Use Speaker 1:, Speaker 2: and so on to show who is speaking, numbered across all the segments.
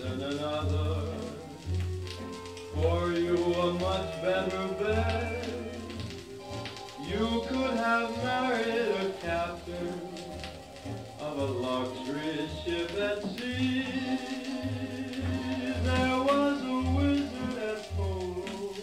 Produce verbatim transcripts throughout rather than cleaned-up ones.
Speaker 1: in another, for you a much better bed. You could have married a captain of a luxury ship at sea. There was a wizard at polo.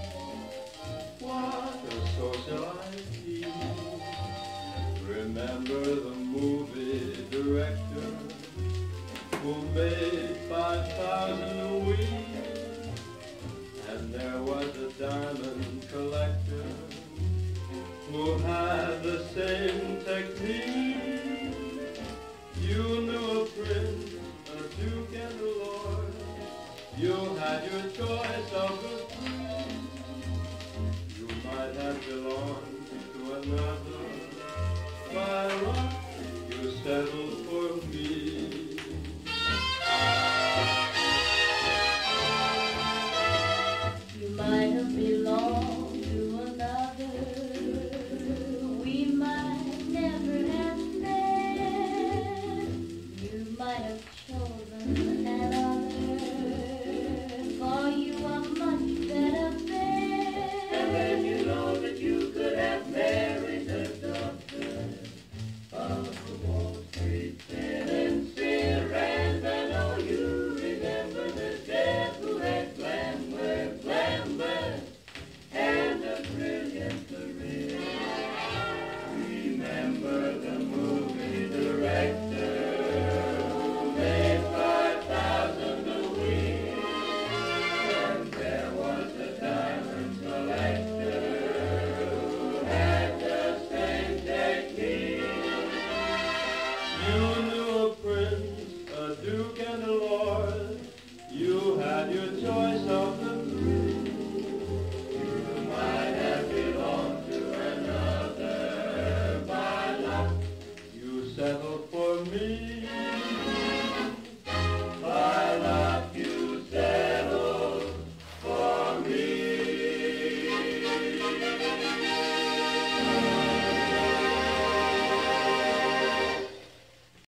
Speaker 1: What a socialite he. Remember the movie director who made five thousand a week? And there was a diamond collector who had the same technique. You knew a prince, a duke, and a lord. You had your choice of the three. You might have belonged to another. By luck, you settled